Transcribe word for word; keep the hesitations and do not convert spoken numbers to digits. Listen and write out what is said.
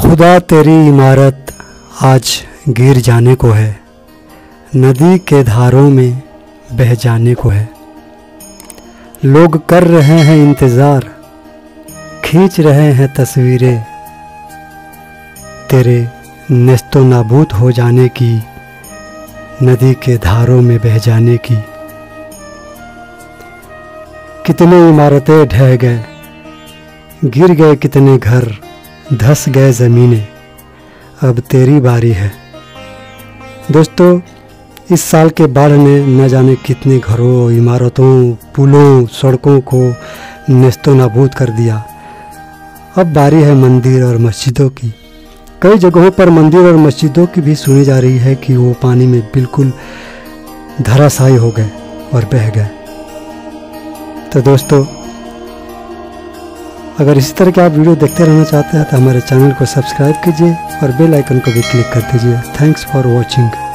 खुदा तेरी इमारत आज गिर जाने को है, नदी के धारों में बह जाने को है। लोग कर रहे हैं इंतज़ार, खींच रहे हैं तस्वीरें तेरे नेस्तो नाबूद हो जाने की, नदी के धारों में बह जाने की। कितने इमारतें ढह गए, गिर गए कितने घर, धस गए ज़मीनें, अब तेरी बारी है। दोस्तों, इस साल के बाढ़ ने न जाने कितने घरों, इमारतों, पुलों, सड़कों को नेस्तो नाबूद कर दिया। अब बारी है मंदिर और मस्जिदों की। कई जगहों पर मंदिर और मस्जिदों की भी सुनी जा रही है कि वो पानी में बिल्कुल धराशायी हो गए और बह गए। तो दोस्तों, अगर इसी तरह के आप वीडियो देखते रहना चाहते हैं तो हमारे चैनल को सब्सक्राइब कीजिए और बेल आइकन को भी क्लिक कर दीजिए। Thanks for watching.